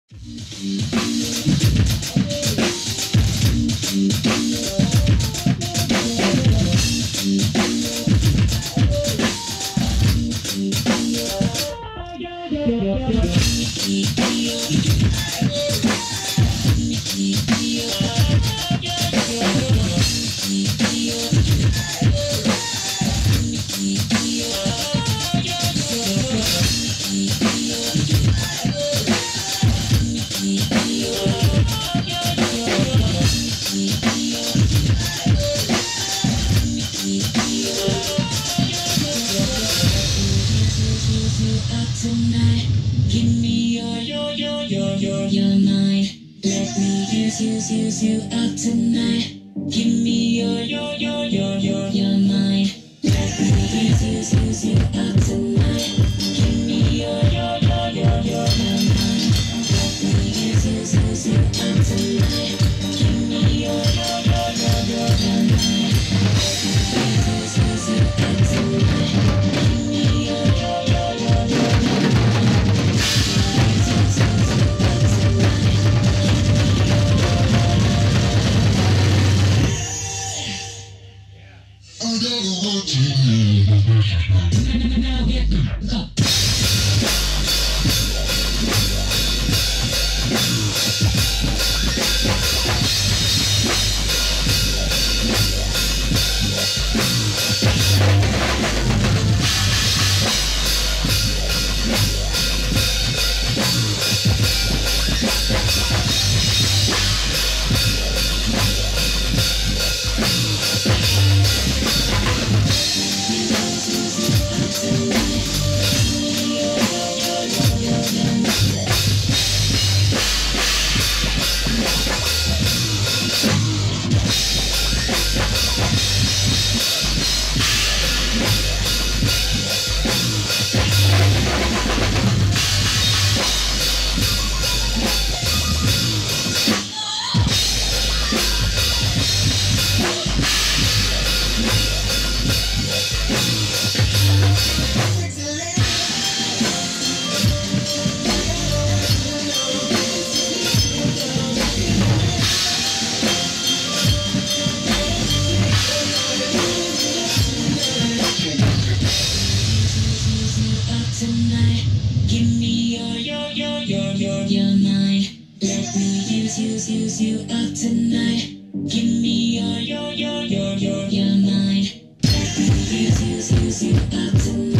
Tonight, give me your mind. Let me use you up tonight. Give me your mind. Let me use you up tonight. Give me your mind. Let me use you up tonight. Give me your mind. Let me use you up tonight. Give me your tonight. Give me your mind. Let me use you up tonight. Give me your mind. Let me use you up tonight.